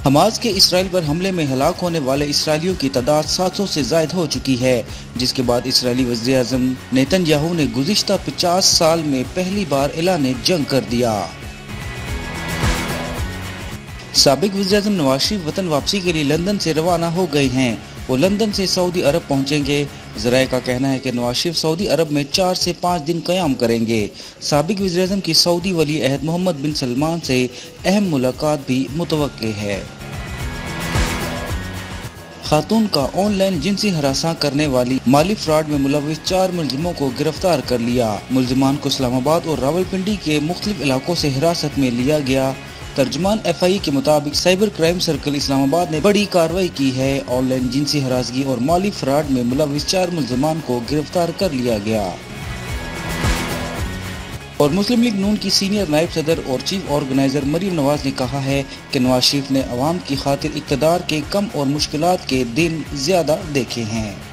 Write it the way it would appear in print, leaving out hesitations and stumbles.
Hamas کے اسرائیل پر حملے میں ہلاک ہونے والے اسرائیلیوں کی تعداد 700 سے زائد ہو چکی ہے، جس کے بعد اسرائیلی وزیر اعظم نیتن یاہو نے گزشتہ 50 سال میں پہلی بار اعلان جنگ کر دیا۔ سابق وزیر اعظم نواز شریف وطن واپسی کے لیے لندن سے روانہ ہو گئے ہیں۔ وہ لندن سے سعودی عرب پہنچیں گے۔ ذرائع کا کہنا ہے کہ نواز شریف سعودی عرب میں 4 سے 5 دن قیام کریں گے۔ سابق وزیر اعظم کی سعودی ولی عہد محمد بن سلمان سے اہم ملاقات بھی متوقع ہے۔ خاتون کا آن لائن جنسی ہراساں کرنے والی مالی فراڈ میں ملوث 4 ملزموں کو گرفتار کر لیا۔ ملزمان کو اسلام آباد اور راولپنڈی کے مختلف علاقوں سے حراست میں لیا گیا۔ ترجمان ایف آئی کے مطابق سائبر کرائم سرکل اسلام آباد نے بڑی کارروائی کی ہے۔ آن لائن جنسی ہراسگی اور مالی فراڈ میں ملوث 4 ملزمان کو گرفتار کر لیا گیا۔ اور مسلم لیگ نون کی سینئر نائب صدر اور چیف آرگنائزر مریم نواز نے کہا ہے کہ نواز شریف نے عوام کی خاطر اقتدار کے کم اور مشکلات کے دن زیادہ دیکھے ہیں۔